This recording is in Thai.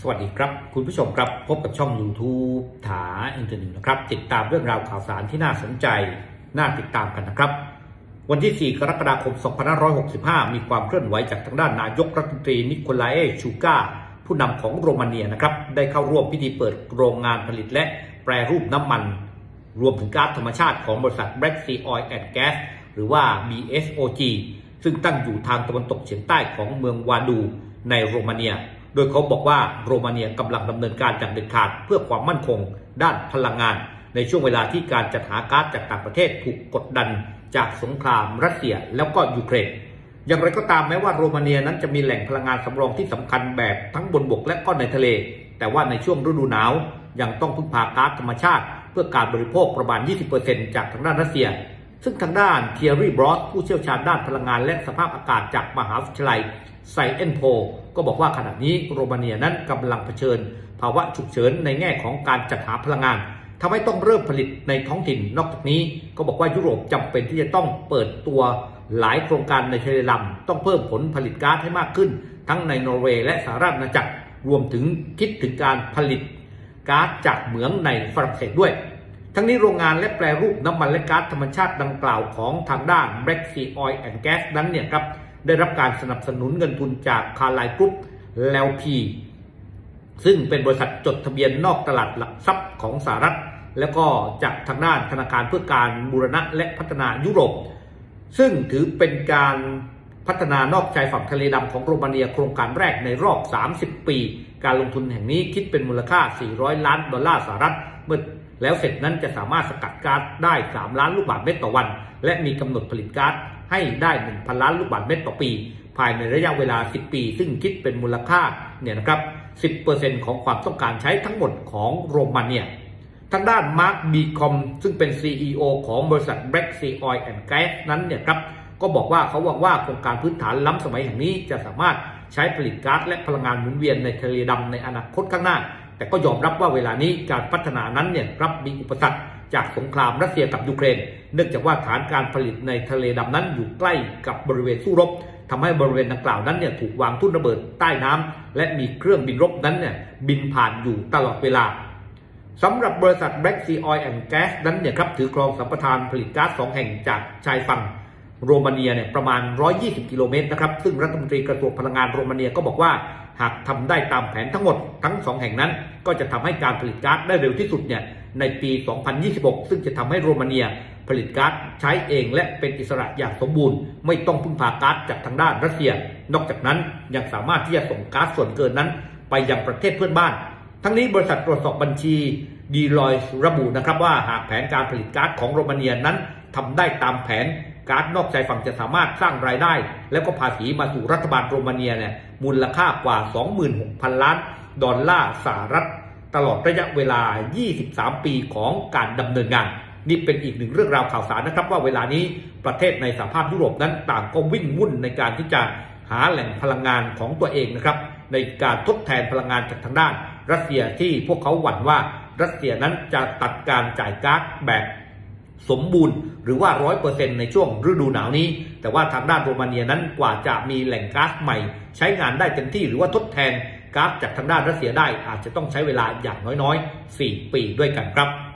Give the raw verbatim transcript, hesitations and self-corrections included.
สวัสดีครับคุณผู้ชมครับพบกับช่อง YouTube ถาอินเทอร์เน็ตนะครับติดตามเรื่องราวข่าวสารที่น่าสนใจน่าติดตามกันนะครับวันที่สี่กรกฎาคมสองพันห้าร้อยหกสิบห้ามีความเคลื่อนไหวจากทางด้านนายกรัฐมนตรีนิโคลาเอชูกาผู้นำของโรมาเนียนะครับได้เข้าร่วมพิธีเปิดโรงงานผลิตและแปรรูปน้ำมันรวมถึงก๊าซธรรมชาติของบริษัท Black Sea Oil and Gas หรือว่า บี เอส โอ จี ซึ่งตั้งอยู่ทางตะวันตกเฉียงใต้ของเมืองวาดูในโรมาเนียโดยเขาบอกว่าโรมาเนียกำลังดำเนินการอย่างเด็ดขาดเพื่อความมั่นคงด้านพลังงานในช่วงเวลาที่การจัดหาก๊าซจากต่างประเทศถูกกดดันจากสงครามรัสเซียแล้วก็ยูเครนอย่างไรก็ตามแม้ว่าโรมาเนียนั้นจะมีแหล่งพลังงานสำรองที่สำคัญแบบทั้งบนบกและก็ในทะเลแต่ว่าในช่วงฤดูหนาวยังต้องพึ่งพาก๊าซธรรมชาติเพื่อการบริโภคประมาณ ยี่สิบเปอร์เซ็นต์ จากทางด้านรัสเซียซึ่งทางด้านเทียรี่บรอสผู้เชี่ยวชาญด้านพลังงานและสภาพอากาศจากมหาวิทยาลัยไซเอนโพก็บอกว่าขณะนี้โรมาเนียนั้นกำลังเผชิญภาวะฉุกเฉินในแง่ของการจัดหาพลังงานทำให้ต้องเริ่มผลิตในท้องถิ่นนอกจากนี้ก็บอกว่ายุโรปจำเป็นที่จะต้องเปิดตัวหลายโครงการในทะเลดำต้องเพิ่มผลผลิตก๊าซให้มากขึ้นทั้งในนอร์เวย์และสหรัฐอาณาจักรรวมถึงคิดถึงการผลิตก๊าซจากเหมืองในฝรั่งเศสด้วยทั้งนี้โรงงานและแปรรูปน้ำมันและก๊าซธรรมชาติดังกล่าวของทางด้าน Black Sea Oil and Gas นั้นเนี่ยครับได้รับการสนับสนุนเงินทุนจากคาร์ไลน์กรุ๊ป แอล พี ซึ่งเป็นบริษัทจดทะเบียนนอกตลาดหลักทรัพย์ของสหรัฐแล้วก็จากทางด้านธนาคารเพื่อการบูรณะและพัฒนายุโรปซึ่งถือเป็นการพัฒนานอกชายฝั่งทะเลดำของโรมาเนียโครงการแรกในรอบสามสิบปีการลงทุนแห่งนี้คิดเป็นมูลค่าสี่ร้อยล้านดอลลาร์สหรัฐเมื่อแล้วเสร็จนั้นจะสามารถสกัดก๊าซได้สามล้านลูกบาศก์เมตรต่อวันและมีกำหนดผลิตก๊าซให้ได้ หนึ่งพันล้านลูกบาศก์เมตรต่อปีภายในระยะเวลาสิบปีซึ่งคิดเป็นมูลค่าเนี่ยนะครับ สิบเปอร์เซ็นต์ ของความต้องการใช้ทั้งหมดของโรมาเนียทางด้านมาร์คบีคอมซึ่งเป็น ซี อี โอ ของบริษัท Black Sea Oil and Gas นั้นเนี่ยครับก็บอกว่าเขาหวังว่าโครงการพื้นฐานล้ำสมัยแห่งนี้จะสามารถใช้ผลิตก๊าซและพลังงานหมุนเวียนในทะเลดำในอนาคตข้างหน้าแต่ก็ยอมรับว่าเวลานี้การพัฒนานั้นเนี่ยรับมีอุปสรรคจากสงครามรัสเซียกับยูเครนเนื่องจากว่าฐานการผลิตในทะเลดำนั้นอยู่ใกล้กับบริเวณสู้รบทำให้บริเวณดังกล่าวนั้นเนี่ยถูกวางทุ่นระเบิดใต้น้ำและมีเครื่องบินรบนั้นเนี่ยบินผ่านอยู่ตลอดเวลาสำหรับบริษัท Black Sea Oil and Gas นั้นเนี่ยครับถือครองสัมปทานผลิตก๊าซสองแห่งจากชายฝั่งโรมาเนียเนี่ยประมาณหนึ่งร้อยยี่สิบกิโลเมตรนะครับซึ่งรัฐมนตรีกระทรวงพลังงานโรมาเนียก็บอกว่าหากทำได้ตามแผนทั้งหมดทั้งสองแห่งนั้นก็จะทำให้การผลิตก๊าซได้เร็วที่สุดเนี่ยในปี สองพันยี่สิบหก ซึ่งจะทำให้โรมาเนียผลิตก๊าซใช้เองและเป็นอิสระอย่างสมบูรณ์ไม่ต้องพึ่งพาก๊าซจากทางด้านรัสเซียนอกจากนั้นยังสามารถที่จะส่งก๊าซส่วนเกินนั้นไปยังประเทศเพื่อนบ้านทั้งนี้บริษัทตรวจสอบบัญชีดีลอยส์ระบุนะครับว่าหากแผนการผลิตก๊าซของโรมาเนียนั้นทำได้ตามแผนก๊าซนอกชายฝั่งจะสามารถสร้างรายได้แล้วก็ภาษีมาสู่รัฐบาลโรมาเนียเนี่ยมูลค่ากว่า สองหมื่นหกพันล้านดอลลาร์สหรัฐตลอดระยะเวลายี่สิบสามปีของการดำเนินงานนี่เป็นอีกหนึ่งเรื่องราวข่าวสารนะครับว่าเวลานี้ประเทศในสหภาพยุโรปนั้นต่างก็วิ่งวุ่นในการที่จะหาแหล่งพลังงานของตัวเองนะครับในการทดแทนพลังงานจากทางด้านรัสเซียที่พวกเขาหวั่นว่ารัสเซียนั้นจะตัดการจ่ายก๊าซแบบสมบูรณ์หรือว่า ร้อยเปอร์เซ็นต์ ในช่วงฤดูหนาวนี้แต่ว่าทางด้านโรมาเนียนั้นกว่าจะมีแหล่งก๊าซใหม่ใช้งานได้เต็มที่หรือว่าทดแทนก๊าซจากทางด้านรัสเซียได้อาจจะต้องใช้เวลาอย่างน้อยๆสี่ปีด้วยกันครับ